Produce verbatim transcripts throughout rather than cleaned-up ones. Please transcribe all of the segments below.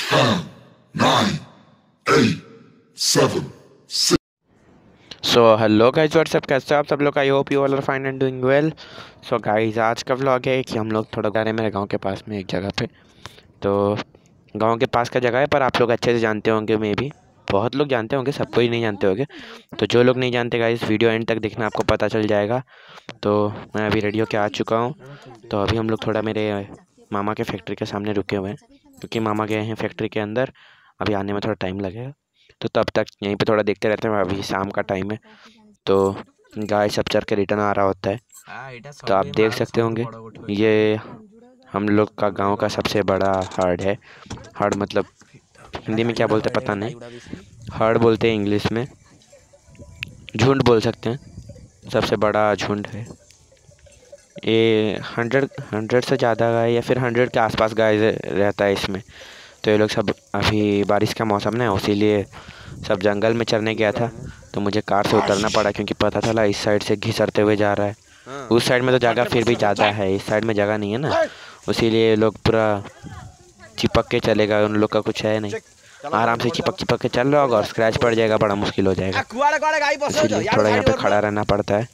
So hello guys, WhatsApp, कैसे हो आप सब लोग? I hope you all are fine and doing well. So guys, आज का व्लॉग है कि हम लोग थोड़ा जा रहे हैं मेरे गांव के पास में एक जगह पे। तो गांव के पास का जगह है, पर आप लोग अच्छे से जानते होंगे, मे भी बहुत लोग जानते होंगे, सबको ही नहीं जानते होंगे। तो जो लोग नहीं जानते गाइज, वीडियो एंड तक देखना, आपको पता चल जाएगा। तो मैं अभी रेडियो के आ चुका हूँ। तो अभी हम लोग थोड़ा मेरे मामा के फैक्ट्री के सामने रुके हुए हैं, क्योंकि मामा गए हैं फैक्ट्री के अंदर। अभी आने में थोड़ा टाइम लगेगा, तो तब तक यहीं पे थोड़ा देखते रहते हैं। अभी शाम का टाइम है, तो गाय सब चर के रिटर्न आ रहा होता है। तो आप देख सकते होंगे, ये हम लोग का गांव का सबसे बड़ा हार्ड है। हार्ड मतलब हिंदी में क्या बोलते हैं पता नहीं, हार्ड बोलते हैं इंग्लिश में, झुंड बोल सकते हैं। सबसे बड़ा झुंड है ये। हंड्रेड हंड्रेड से ज़्यादा गाय या फिर हंड्रेड के आसपास गाय रहता है इसमें। तो ये लोग सब, अभी बारिश का मौसम है, इसीलिए सब जंगल में चरने गया था। तो मुझे कार से उतरना पड़ा, क्योंकि पता चला इस साइड से घिसरते हुए जा रहा है। उस साइड में तो जगह फिर भी ज़्यादा है, इस साइड में जगह नहीं है ना, इसीलिए लोग पूरा चिपक के चलेगा। उन लोग का कुछ है नहीं, आराम से चिपक चिपक के चल रहा होगा और स्क्रैच पड़ जाएगा, बड़ा मुश्किल हो जाएगा। इसीलिए थोड़ा यहाँ पे खड़ा रहना पड़ता है।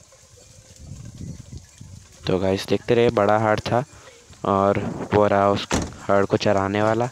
तो गाइस देखते रहे, बड़ा हार्ड था और वो रहा उस हार्ड को चराने वाला।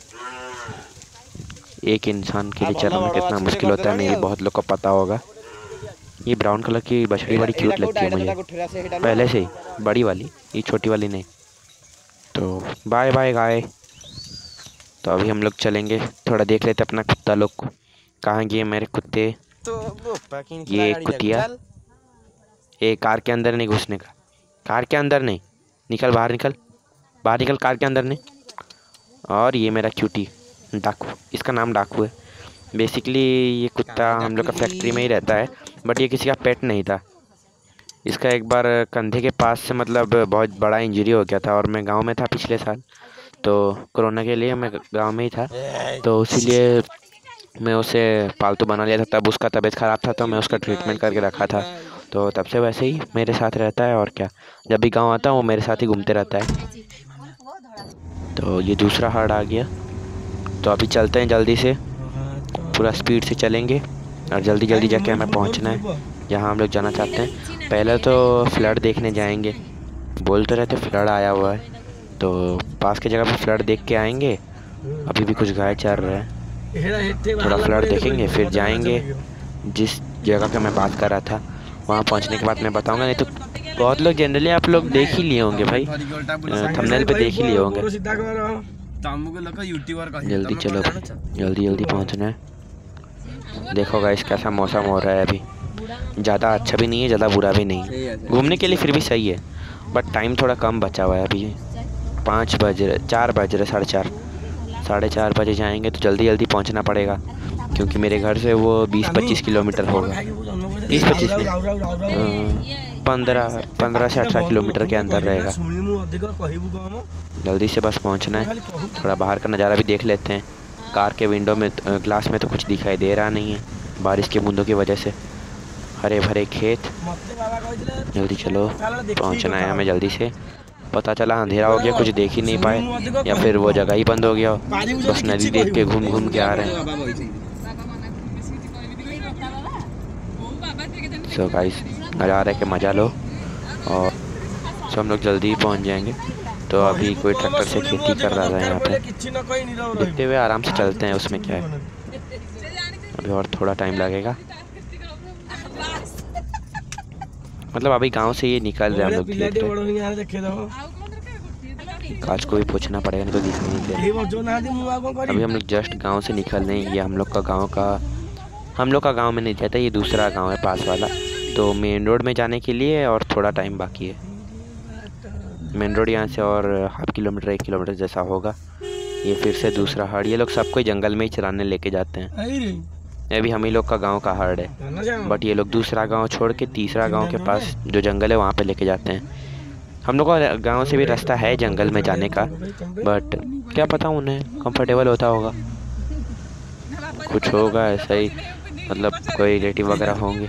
एक इंसान के लिए चलाना कितना मुश्किल होता है, मेरी बहुत लोग को पता होगा। ये ब्राउन कलर की बछड़ी बड़ी क्यूट लगती है मुझे पहले से ही, बड़ी वाली, ये छोटी वाली नहीं। तो बाय बाय गाय। तो अभी हम लोग चलेंगे, थोड़ा देख लेते अपना कुत्ता लोग को, कहाँ गए मेरे कुत्ते। ये कुतिया, ये कार के अंदर नहीं घुसने का, कार के अंदर नहीं, निकल बाहर, निकल बाहर, निकल कार के अंदर नहीं। और ये मेरा क्यूटी डाकू, इसका नाम डाकू है। बेसिकली ये कुत्ता हम लोग का फैक्ट्री में ही रहता है, बट ये किसी का पेट नहीं था। इसका एक बार कंधे के पास से मतलब बहुत बड़ा इंजरी हो गया था, और मैं गांव में था पिछले साल, तो कोरोना के लिए मैं गांव में ही था, तो इसीलिए मैं उसे पालतू बना लिया था। तब उसका तबीयत ख़राब था, तो मैं उसका ट्रीटमेंट करके रखा था। तो तब से वैसे ही मेरे साथ रहता है, और क्या, जब भी गाँव आता हूँ वो मेरे साथ ही घूमते रहता है। तो ये दूसरा हार्ड आ गया, तो अभी चलते हैं जल्दी से, पूरा स्पीड से चलेंगे और जल्दी जल्दी जाके हमें पहुंचना है जहां हम लोग जाना चाहते हैं। पहले तो फ्लड देखने जाएंगे, बोल तो रहते फ्लड आया हुआ है, तो पास की जगह पे फ्लड देख के आएंगे। अभी भी कुछ गाय चर रहे हैं, थोड़ा फ्लड देखेंगे, फिर जाएंगे जिस जगह का मैं बात कर रहा था। वहाँ पहुँचने के बाद मैं बताऊँगा, नहीं तो बहुत लोग जनरली आप लोग देख ही लिए होंगे भाई, थंबनेल पे देख ही लिए होंगे। जल्दी चलो, जल्दी जल्दी पहुंचना है। देखो गाइस कैसा मौसम हो रहा है अभी, ज़्यादा अच्छा भी नहीं है, ज़्यादा बुरा भी नहीं है, घूमने के लिए फिर भी सही है, बट टाइम थोड़ा कम बचा हुआ है। अभी पाँच बज रहे, चार बज रहे, साढ़े चार साढ़े चार बजे जाएंगे, तो जल्दी जल्दी पहुंचना पड़ेगा, क्योंकि मेरे घर से वो बीस पच्चीस किलोमीटर होगा, बीस पच्चीस पंद्रह पंद्रह से अठारह किलोमीटर के अंदर रहेगा। जल्दी से बस पहुंचना है। थोड़ा बाहर का नज़ारा भी देख लेते हैं। कार के विंडो में, ग्लास में तो कुछ दिखाई दे रहा नहीं है, बारिश के बूंदों की वजह से। हरे भरे खेत। जल्दी चलो, पहुंचना है हमें जल्दी से। पता चला अंधेरा हो गया, कुछ देख ही नहीं पाए, या फिर वो जगह ही बंद हो गया, बस नदी देख के घूम घूम के आ रहे हैं। सो गाइस, मज़ा आ रहा है कि मज़ा लो, और सो हम लोग जल्दी ही पहुँच जाएंगे। तो अभी कोई ट्रैक्टर से खेती कर रहा है यहाँ पे, देखते हुए आराम से चलते हैं, उसमें क्या है, अभी और थोड़ा टाइम लगेगा। मतलब अभी गांव से ये निकल रहे हैं हम लोग, काज को भी पूछना पड़ेगा, नहीं तो दिख नहीं दे। अभी हम लोग जस्ट गांव से निकल रहे हैं। ये हम लोग का गांव का हम लोग का गांव में नहीं जाता, ये दूसरा गांव है पास वाला। तो मेन रोड में जाने के लिए और थोड़ा टाइम बाकी है। मेन रोड यहाँ से और हाफ किलोमीटर एक किलोमीटर जैसा होगा। ये फिर से दूसरा हार्ड, ये लोग सबको जंगल में ही चराने लेके जाते हैं। ये भी हम ही लोग का गांव का हार्ड है, बट ये लोग दूसरा गांव छोड़ के तीसरा गांव के पास जो जंगल है वहाँ पे लेके जाते हैं। हम लोग का गांव से भी रास्ता है जंगल में जाने का, बट क्या पता उन्हें कंफर्टेबल होता होगा, कुछ होगा ऐसा ही, मतलब कोई रिलेटिव वगैरह होंगे।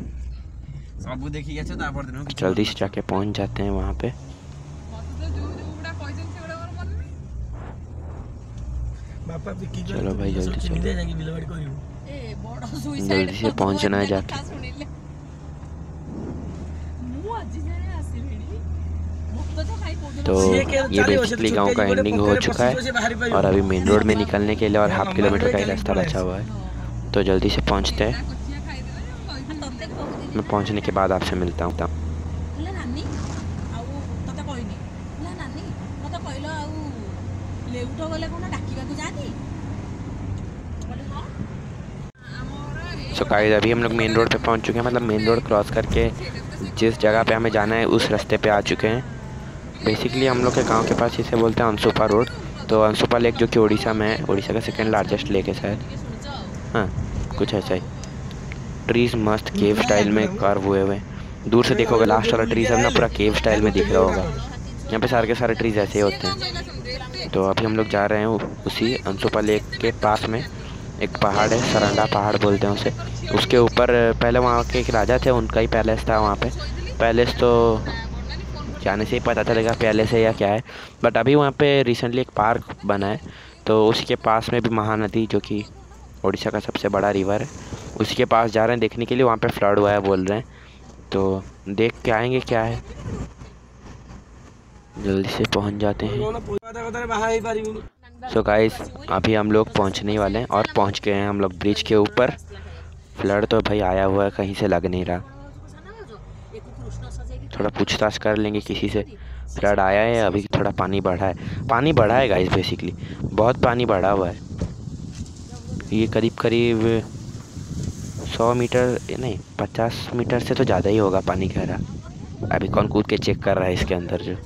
जल्दी से जाके पहुंच जाते हैं वहाँ पे। चलो भाई जल्दी चलो, जल्दी से पहुंचना है जाके। तो ये बेसिकली गांव का एंडिंग हो चुका है और अभी मेन रोड में निकलने के लिए और हाफ किलोमीटर का ही रास्ता बचा हुआ है। तो जल्दी से पहुंचते हैं, मैं पहुंचने के बाद आपसे मिलता हूँ। सो गाइस अभी हम लोग मेन रोड पे पहुंच चुके हैं, मतलब मेन रोड क्रॉस करके जिस जगह पे हमें जाना है उस रास्ते पे आ चुके हैं। बेसिकली हम लोग के गांव के पास इसे बोलते हैं अंसुपा रोड। तो अंसुपा लेक जो कि उड़ीसा में है, उड़ीसा का सेकेंड लार्जेस्ट लेक है शायद, हाँ कुछ ऐसा ही। ट्रीज मस्त केव स्टाइल में कार्व हुए हुए हैं, दूर से देखोगे लास्ट वाला ट्री सब ना पूरा केव स्टाइल में दिख रहा होगा। यहाँ पे सारे के सारे ट्रीज ऐसे ही होते हैं। तो अभी हम लोग जा रहे हैं उसी अंसुपा लेक के पास में एक पहाड़ है, सरंडा पहाड़ बोलते हैं उसे। उसके ऊपर पहले वहाँ के एक राजा थे, उनका ही पैलेस था वहाँ पे। पैलेस तो जाने से ही पता चलेगा पैलेस है या क्या है, बट अभी वहाँ पे रिसेंटली एक पार्क बना है। तो उसी के पास में भी महानदी जो कि उड़ीसा का सबसे बड़ा रिवर है, उसी के पास जा रहे हैं देखने के लिए। वहाँ पे फ्लड हुआ है बोल रहे हैं, तो देख के आएंगे क्या है। जल्दी से पहुँच जाते हैं। सो गाइस अभी हम लोग पहुंचने वाले हैं और पहुंच गए हैं हम लोग ब्रिज के ऊपर। फ्लड तो भाई आया हुआ है, कहीं से लग नहीं रहा। थोड़ा पूछताछ कर लेंगे किसी से, फ्लड आया है अभी थोड़ा पानी बढ़ा है। पानी बढ़ा है गाइस, बेसिकली बहुत पानी बढ़ा हुआ है। ये करीब करीब सौ मीटर नहीं पचास मीटर से तो ज़्यादा ही होगा पानी गहरा। अभी कौन कूद के चेक कर रहा है इसके अंदर जो।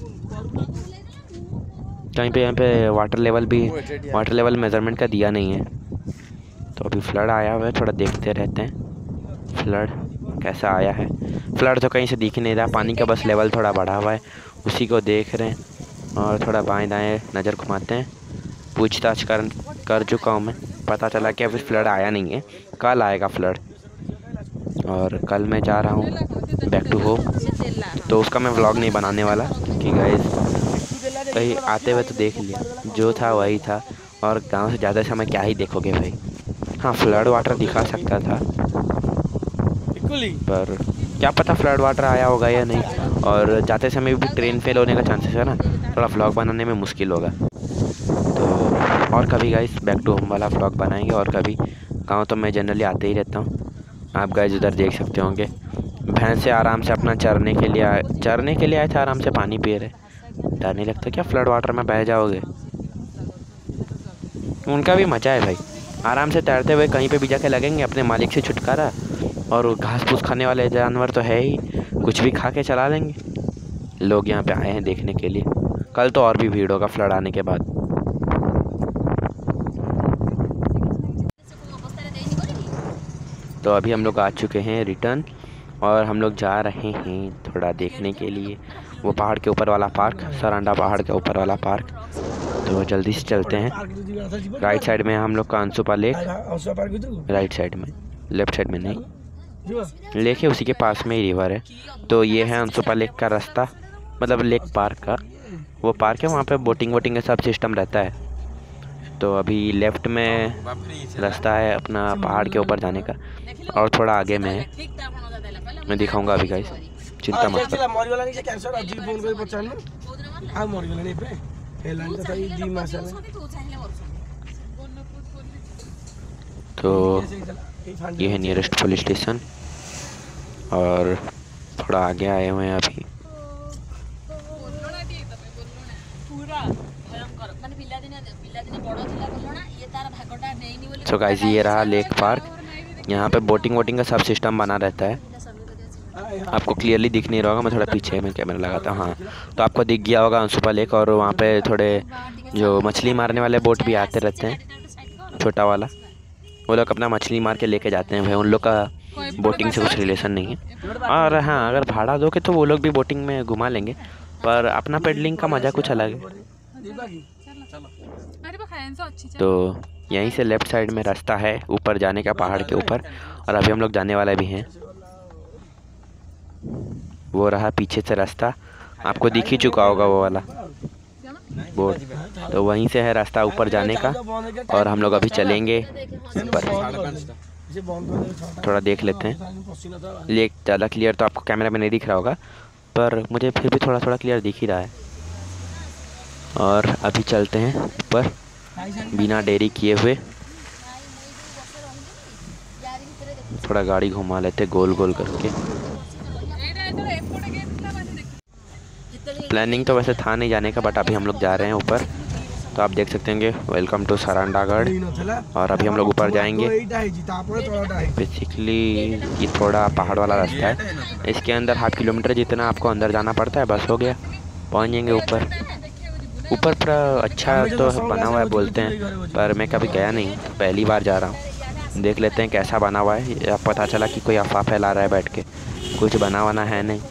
कहीं पे यहाँ पे वाटर लेवल भी वाटर लेवल मेज़रमेंट का दिया नहीं है। तो अभी फ्लड आया हुआ है, थोड़ा देखते रहते हैं फ्लड कैसा आया है। फ्लड तो कहीं से दिख नहीं रहा, पानी का बस लेवल थोड़ा बढ़ा हुआ है, उसी को देख रहे हैं। और थोड़ा बाएं दाएं नज़र घुमाते हैं। पूछताछ कर कर चुका हूँ मैं, पता चला कि अभी फ्लड आया नहीं है, कल आएगा फ्लड। और कल मैं जा रहा हूँ बैक टू होम, तो उसका मैं व्लॉग नहीं बनाने वाला क्योंकि गाइस कहीं आते हुए तो देख लिया, जो था वही था। और गांव से ज़्यादा समय क्या ही देखोगे भाई। हाँ फ्लड वाटर दिखा सकता था, पर क्या पता फ्लड वाटर आया होगा या नहीं। और जाते समय भी ट्रेन फेल होने का चांसेस है ना, थोड़ा व्लॉग बनाने में मुश्किल होगा। तो और कभी गाइस बैक टू होम वाला व्लॉग बनाएंगे। और कभी गाँव तो मैं जनरली आते ही रहता हूँ। आप गाइस उधर देख सकते होंगे भैंस से आराम से अपना चरने के लिए आए चरने के लिए आए थे, आराम से पानी पी रहे। डर नहीं लगता क्या फ्लड वाटर में बह जाओगे? उनका भी मजा है भाई, आराम से तैरते हुए कहीं पे भी जाके लगेंगे, अपने मालिक से छुटकारा। और घास फूस खाने वाले जानवर तो है ही, कुछ भी खा के चला लेंगे। लोग यहाँ पे आए हैं देखने के लिए, कल तो और भी भीड़ होगा फ्लड आने के बाद। तो अभी हम लोग आ चुके हैं रिटर्न और हम लोग जा रहे हैं थोड़ा देखने के लिए वो पहाड़ के ऊपर वाला पार्क, सरंडा पहाड़ के ऊपर वाला पार्क। तो जल्दी से चलते हैं। राइट साइड में हम लोग का अंसुपा लेक, राइट साइड में, लेफ्ट साइड में नहीं, लेक है उसी के पास में ही रिवर है। तो ये है अंसुपा लेक का रास्ता, मतलब लेक पार्क का वो पार्क है। वहाँ पे बोटिंग वोटिंग का सब सिस्टम रहता है। तो अभी लेफ्ट में रास्ता है अपना पहाड़ के ऊपर जाने का, और थोड़ा आगे में है, मैं दिखाऊंगा अभी गाइस, चिंता मत करो। तो ये है नियरेस्ट पुलिस स्टेशन और थोड़ा आगे आए हुए हैं अभी। तो गाइस ये रहा लेक पार्क, यहाँ पे बोटिंग वोटिंग का सब सिस्टम बना रहता है। आपको क्लियरली दिख नहीं रहा होगा, मैं थोड़ा पीछे में कैमरा लगाता हूँ। हाँ तो आपको दिख गया होगा अंसुपा लेक, और वहाँ पे थोड़े जो मछली मारने वाले बोट भी आते रहते हैं, छोटा वाला, वो लोग अपना मछली मार के लेके जाते हैं भाई, उन लोग का बोटिंग से कुछ रिलेशन नहीं है। और हाँ अगर भाड़ा दोगे तो वो लोग भी बोटिंग में घुमा लेंगे, पर अपना पेडलिंग का मज़ा कुछ अलग है। तो यहीं से लेफ़्ट साइड में रास्ता है ऊपर जाने का पहाड़ के ऊपर, और अभी हम लोग जाने वाले भी हैं। वो रहा पीछे से रास्ता, आपको दिख ही चुका होगा वो वाला, बोर्ड, तो वहीं से है रास्ता ऊपर जाने का। और हम लोग अभी चलेंगे ऊपर, थोड़ा देख लेते हैं। लेक ज़्यादा क्लियर तो आपको कैमरा में नहीं दिख रहा होगा, पर मुझे फिर भी थोड़ा थोड़ा क्लियर दिख ही रहा है। और अभी चलते हैं ऊपर बिना देरी किए हुए। थोड़ा गाड़ी घुमा लेते गोल गोल करके। प्लानिंग तो वैसे था नहीं जाने का, बट अभी हम लोग जा रहे हैं ऊपर। तो आप देख सकते हैं वेलकम टू सरांडागढ़। और अभी हम लोग ऊपर जाएंगे। बेसिकली ये थोड़ा पहाड़ वाला रास्ता है, इसके अंदर हाफ किलोमीटर जितना आपको अंदर जाना पड़ता है, बस हो गया, पहुंच जाएंगे ऊपर। ऊपर पूरा अच्छा तो बना हुआ है बोलते हैं, पर मैं कभी गया नहीं, पहली बार जा रहा हूँ। देख लेते हैं कैसा बना हुआ है। या पता चला कि कोई अफवाह फैला रहा है बैठ के, कुछ बना वना है नहीं।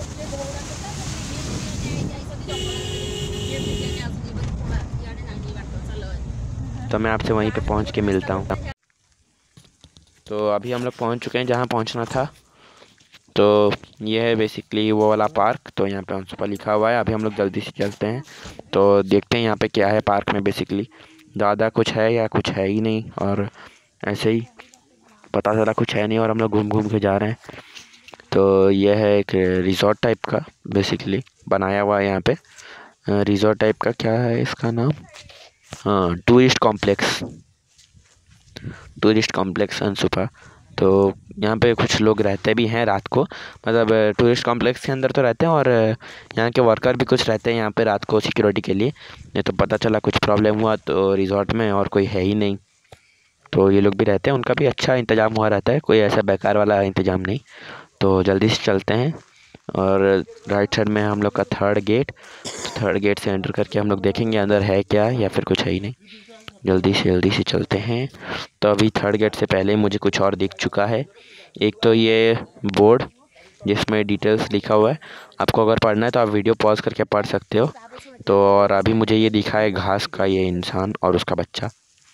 तो मैं आपसे वहीं पे पहुंच के मिलता हूँ। तो अभी हम लोग पहुंच चुके हैं जहाँ पहुंचना था। तो ये है बेसिकली वो वाला पार्क। तो यहाँ पे अंशुपा लिखा हुआ है। अभी हम लोग जल्दी से चलते हैं, तो देखते हैं यहाँ पे क्या है पार्क में। बेसिकली ज़्यादा कुछ है या कुछ है ही नहीं, और ऐसे ही पता चला कुछ है नहीं और हम लोग घूम घूम के जा रहे हैं। तो यह है एक रिजॉर्ट टाइप का बेसिकली बनाया हुआ है यहाँ पे। रिजॉर्ट टाइप का, क्या है इसका नाम, हाँ tourist complex, tourist complex Ansupa. तो यहाँ पे कुछ लोग रहते भी हैं रात को, मतलब टूरिस्ट कॉम्प्लेक्स के अंदर तो रहते हैं, और यहाँ के वर्कर भी कुछ रहते हैं यहाँ पे रात को सिक्योरिटी के लिए। नहीं तो पता चला कुछ प्रॉब्लम हुआ तो रिजॉर्ट में और कोई है ही नहीं, तो ये लोग भी रहते हैं, उनका भी अच्छा इंतज़ाम हुआ रहता है, कोई ऐसा बेकार वाला इंतज़ाम नहीं। तो जल्दी से चलते हैं। और राइट साइड में हम लोग का थर्ड गेट, थर्ड गेट से एंटर करके हम लोग देखेंगे अंदर है क्या या फिर कुछ है ही नहीं। जल्दी से जल्दी से चलते हैं। तो अभी थर्ड गेट से पहले मुझे कुछ और दिख चुका है। एक तो ये बोर्ड जिसमें डिटेल्स लिखा हुआ है, आपको अगर पढ़ना है तो आप वीडियो पॉज करके पढ़ सकते हो। तो और अभी मुझे ये दिखा है घास का ये इंसान और उसका बच्चा।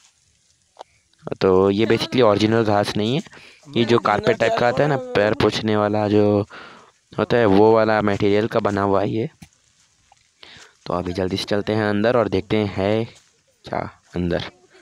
तो ये बेसिकली ओरिजिनल घास नहीं है, ये जो कारपेट टाइप का आता है ना, पैर पोंछने वाला जो होता है, वो वाला मटेरियल का बना हुआ है ये। तो अभी जल्दी से चलते हैं अंदर और देखते हैं है क्या अंदर।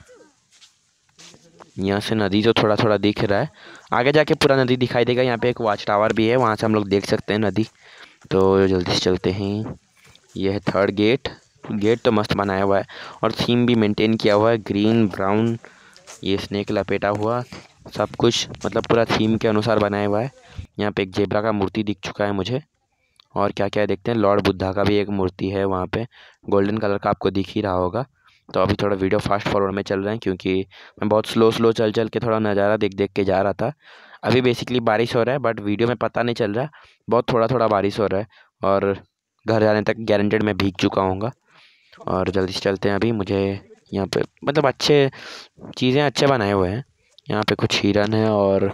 यहाँ से नदी तो थोड़ा थोड़ा दिख रहा है, आगे जाके पूरा नदी दिखाई देगा। यहाँ पे एक वॉच टावर भी है, वहाँ से हम लोग देख सकते हैं नदी। तो जल्दी से चलते हैं। ये है थर्ड गेट। गेट तो मस्त बनाया हुआ है और थीम भी मेंटेन किया हुआ है, ग्रीन ब्राउन, ये स्नेक लपेटा हुआ सब कुछ, मतलब पूरा थीम के अनुसार बनाया हुआ है। यहाँ पे एक जेब्रा का मूर्ति दिख चुका है मुझे। और क्या क्या देखते हैं, लॉर्ड बुद्धा का भी एक मूर्ति है वहाँ पे, गोल्डन कलर का, आपको दिख ही रहा होगा। तो अभी थोड़ा वीडियो फास्ट फॉरवर्ड में चल रहे हैं क्योंकि मैं बहुत स्लो स्लो चल चल के थोड़ा नज़ारा देख देख के जा रहा था। अभी बेसिकली बारिश हो रहा है, बट वीडियो में पता नहीं चल रहा, बहुत थोड़ा थोड़ा बारिश हो रहा है। और घर जाने तक गारंटेड मैं भीग चुका हूँगा। और जल्दी से चलते हैं। अभी मुझे यहाँ पे मतलब अच्छे चीज़ें अच्छे बनाए हुए हैं। यहाँ पे कुछ हिरन है, और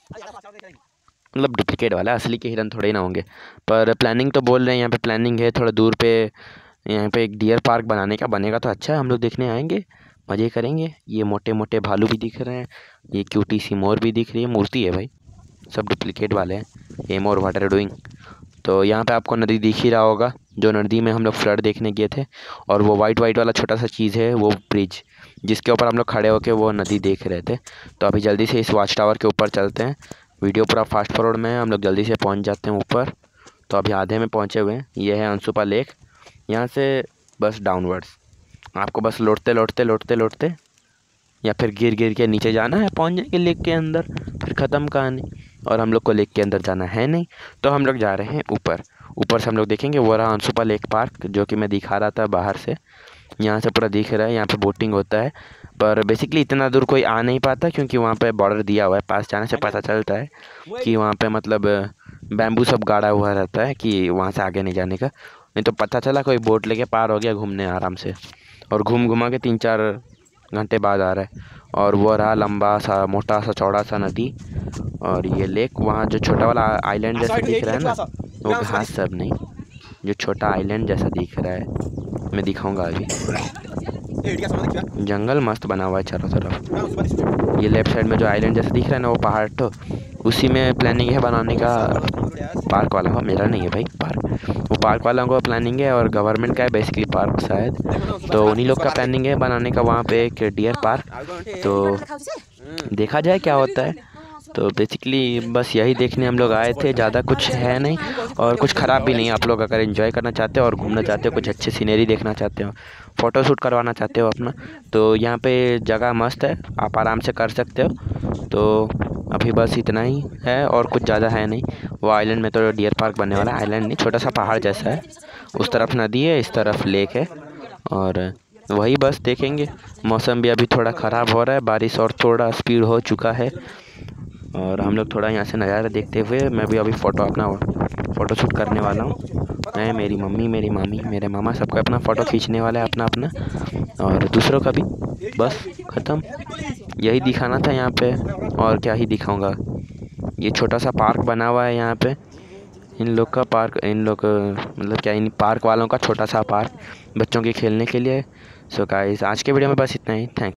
मतलब डुप्लीकेट वाला, असली के हिरन थोड़े ही ना होंगे, पर प्लानिंग तो बोल रहे हैं यहाँ पे प्लानिंग है थोड़ा दूर पे यहाँ पे एक डियर पार्क बनाने का। बनेगा तो अच्छा है, हम लोग देखने आएंगे, मज़े करेंगे। ये मोटे मोटे भालू भी दिख रहे हैं, ये क्यूटी सी मोर भी दिख रही है, मूर्ति है भाई, सब डुप्लीकेट वाले हैं। Hey more what are you doing. तो यहाँ पे आपको नदी दिख ही रहा होगा, जो नदी में हम लोग फ्लड देखने गए थे। और वो वाइट वाइट वाला छोटा सा चीज़ है वो ब्रिज, जिसके ऊपर हम लोग खड़े होकर वो नदी देख रहे थे। तो अभी जल्दी से इस वॉच टावर के ऊपर चलते हैं। वीडियो पूरा फास्ट फॉरवर्ड में है, हम लोग जल्दी से पहुँच जाते हैं ऊपर। तो अभी आधे में पहुँचे हुए हैं। ये है अंशुपा लेक, यहाँ से बस डाउनवर्ड्स आपको बस लौटते लौटते लौटते लौटते या फिर गिर गिर के नीचे जाना है, पहुँच जाएंगे लेक के अंदर, फिर ख़त्म कहानी। और हम लोग को लेक के अंदर जाना है नहीं, तो हम लोग जा रहे हैं ऊपर। ऊपर से हम लोग देखेंगे वो रहा अंशुपा लेक पार्क, जो कि मैं दिखा रहा था बाहर से। यहाँ से पूरा दिख रहा है, यहाँ पे बोटिंग होता है, पर बेसिकली इतना दूर कोई आ नहीं पाता क्योंकि वहाँ पे बॉर्डर दिया हुआ है। पास जाने से पता चलता है कि वहाँ पे मतलब बैम्बू सब गाड़ा हुआ रहता है कि वहाँ से आगे नहीं जाने का। नहीं तो पता चला कोई बोट लेके पार हो गया घूमने आराम से, और घूम घुमा के तीन चार घंटे बाद आ रहा है। और वो रहा लंबा सा मोटा सा चौड़ा सा नदी, और ये लेक। वहाँ जो छोटा वाला आइलैंड जैसा दिख रहा है ना, वो घास सब नहीं, जो छोटा आइलैंड जैसा दिख रहा है, मैं दिखाऊंगा अभी। जंगल मस्त बना हुआ है चारों तरफ। ये लेफ्ट साइड में जो आइलैंड जैसा दिख रहा है ना, वो पहाड़, तो उसी में प्लानिंग है बनाने का। पार्क वाला हो, मेरा नहीं है भाई पार्क, वो पार्क वालों का प्लानिंग है और गवर्नमेंट का है बेसिकली पार्क शायद। तो उन्हीं लोग का प्लानिंग है बनाने का वहाँ पे एक डियर पार्क। तो देखा जाए क्या होता है। तो बेसिकली बस यही देखने हम लोग आए थे, ज़्यादा कुछ है नहीं और कुछ ख़राब भी नहीं। आप लोग अगर एंजॉय करना चाहते हो और घूमना चाहते हो, कुछ अच्छी सीनरी देखना चाहते हो, फ़ोटो शूट करवाना चाहते हो अपना, तो यहाँ पे जगह मस्त है, आप आराम से कर सकते हो। तो अभी बस इतना ही है और कुछ ज़्यादा है नहीं। वो आइलैंड में तो डियर पार्क बनने वाला है, आइलैंड नहीं छोटा सा पहाड़ जैसा है, उस तरफ नदी है इस तरफ लेक है और वही बस देखेंगे। मौसम भी अभी थोड़ा ख़राब हो रहा है, बारिश और थोड़ा स्पीड हो चुका है और हम लोग थोड़ा यहाँ से नज़ारा देखते हुए, मैं भी अभी फ़ोटो अपना फ़ोटो शूट करने वाला हूँ। मैं, मेरी मम्मी, मेरी मामी, मेरे मामा, सबका अपना फ़ोटो खींचने वाला है अपना अपना, और दूसरों का भी। बस ख़त्म, यही दिखाना था यहाँ पे और क्या ही दिखाऊंगा। ये छोटा सा पार्क बना हुआ है यहाँ पे, इन लोग का पार्क, इन लोग मतलब क्या, इन पार्क वालों का छोटा सा पार्क बच्चों के खेलने के लिए। सो गाइस आज के वीडियो में बस इतना ही। थैंक